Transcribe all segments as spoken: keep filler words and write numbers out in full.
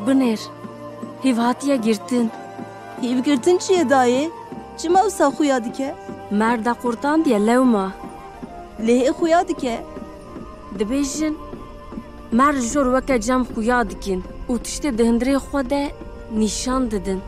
binêr. Hêvatiye girtin. Hîvgirtin çi ye dayê? Çima wisa xuya dike? Merda qurtandiye lewma. Lê xuya dike? Dibêjin mer ji jor weke cem xuya dikin û tiştê di hundirê xwe de nîşan didin.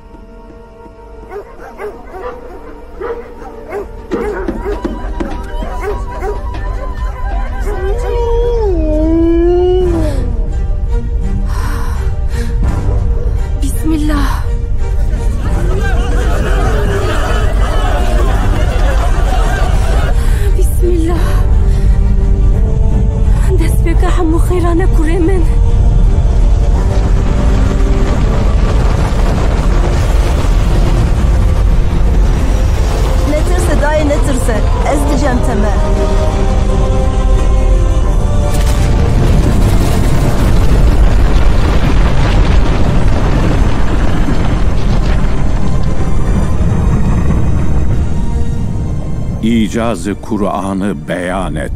Bismillah. Bismillah. Destpêka hemû xêrane kurê min. Netirse dayê netirse. Ez dicem te me. İcazı Kur'an'ı beyan et.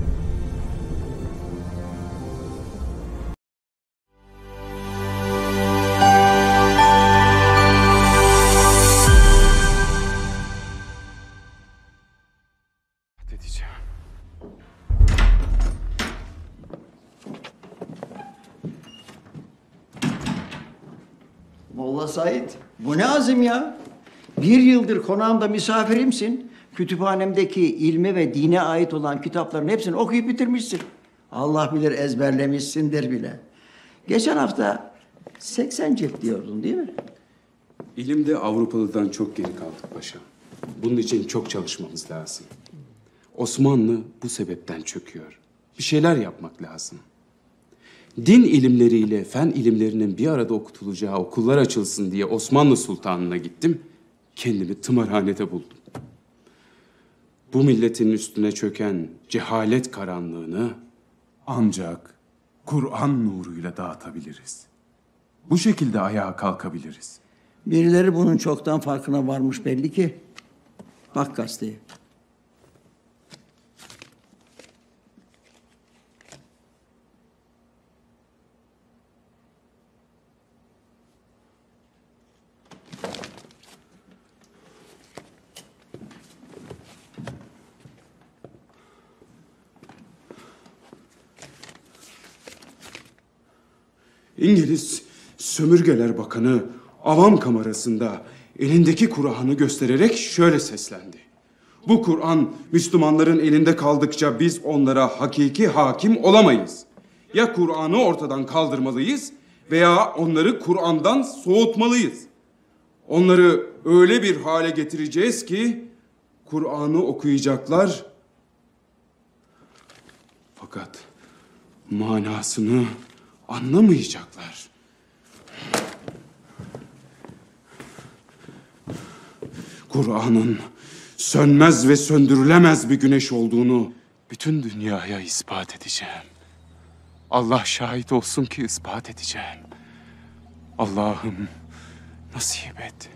Edeceğim. Molla Said, bu ne azim ya? Bir yıldır konağımda misafirimsin. Kütüphanemdeki ilme ve dine ait olan kitapların hepsini okuyup bitirmişsin. Allah bilir ezberlemişsindir bile. Geçen hafta seksen cilt diyordun değil mi? İlimde Avrupalı'dan çok geri kaldık paşa. Bunun için çok çalışmamız lazım. Osmanlı bu sebepten çöküyor. Bir şeyler yapmak lazım. Din ilimleriyle fen ilimlerinin bir arada okutulacağı okullar açılsın diye Osmanlı Sultanı'na gittim. Kendimi tımarhanede buldum. Bu milletin üstüne çöken cehalet karanlığını ancak Kur'an nuruyla dağıtabiliriz. Bu şekilde ayağa kalkabiliriz. Birileri bunun çoktan farkına varmış belli ki. Bak gazeteye. İngiliz Sömürgeler Bakanı Avam Kamerası'nda elindeki Kur'an'ı göstererek şöyle seslendi. Bu Kur'an Müslümanların elinde kaldıkça biz onlara hakiki hakim olamayız. Ya Kur'an'ı ortadan kaldırmalıyız veya onları Kur'an'dan soğutmalıyız. Onları öyle bir hale getireceğiz ki Kur'an'ı okuyacaklar. Fakat manasını anlamayacaklar. Kur'an'ın sönmez ve söndürülemez bir güneş olduğunu bütün dünyaya ispat edeceğim. Allah şahit olsun ki ispat edeceğim. Allah'ım nasip et.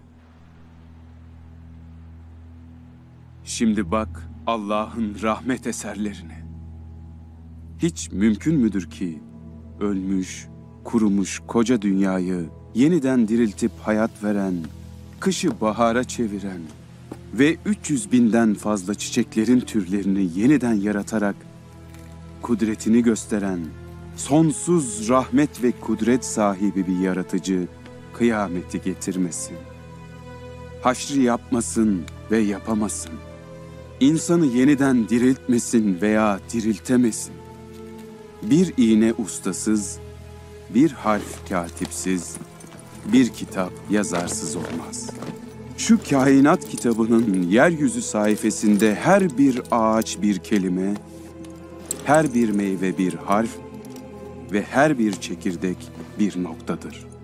Şimdi bak Allah'ın rahmet eserlerine. Hiç mümkün müdür ki ölmüş, kurumuş koca dünyayı yeniden diriltip hayat veren, kışı bahara çeviren ve üç yüz binden fazla çiçeklerin türlerini yeniden yaratarak kudretini gösteren, sonsuz rahmet ve kudret sahibi bir yaratıcı kıyameti getirmesin. Haşri yapmasın ve yapamasın. İnsanı yeniden diriltmesin veya diriltemesin. Bir iğne ustasız, bir harf katipsiz, bir kitap yazarsız olmaz. Şu kainat kitabının yeryüzü sayfasında her bir ağaç bir kelime, her bir meyve bir harf ve her bir çekirdek bir noktadır.